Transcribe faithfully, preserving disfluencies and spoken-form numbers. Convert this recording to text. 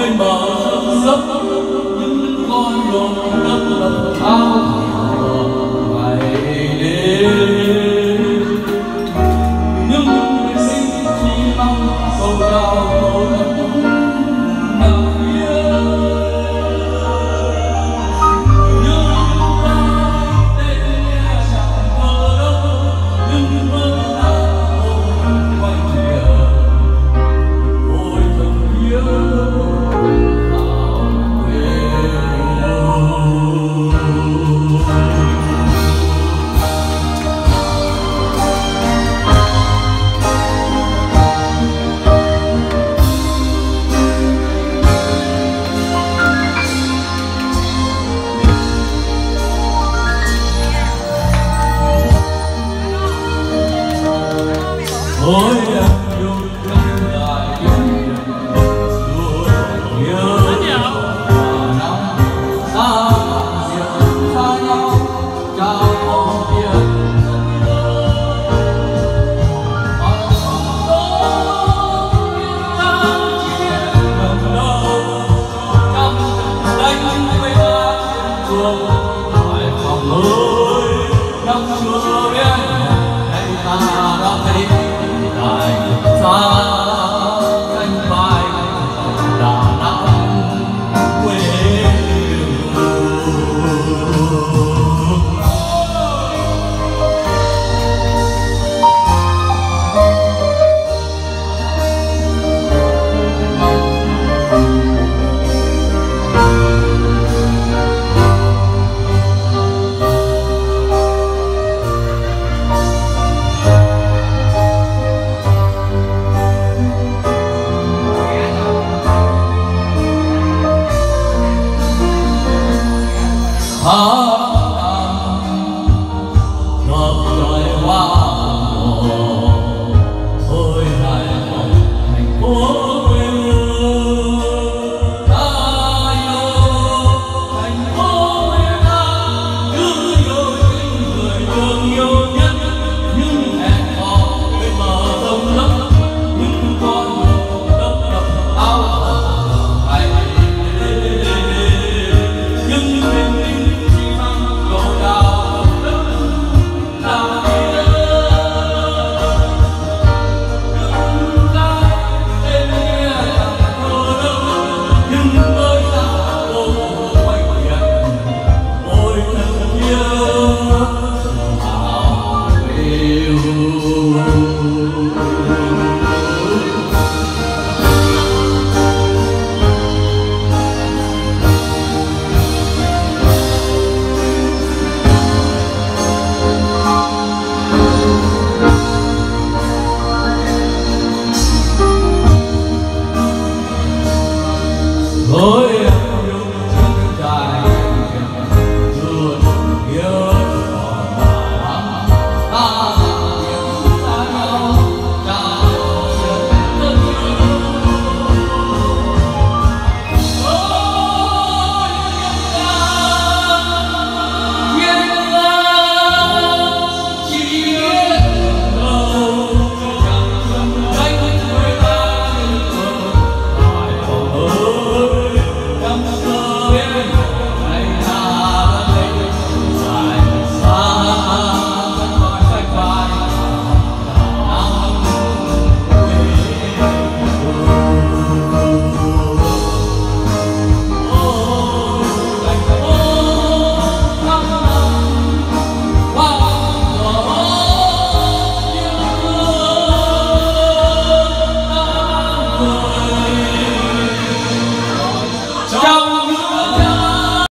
bên bờ dốc những con đồn đất lập ao ngày đêm những người sinh chỉ mong cầu đào cầu đất nằm yên những ai tên nghe chẳng thơ đâu những mơ nào quanh địa ôi thật yêu. Ôi em yêu em lại yêu xưa nhớ và năm ta diệt xa nhau chào mong tiền bằng đó những chia lần đầu trong đánh với ta trên đường Hải Phòng ơi năm xưa em ngày ta đã thấy đại xa cánh vai Đà Nẵng quê à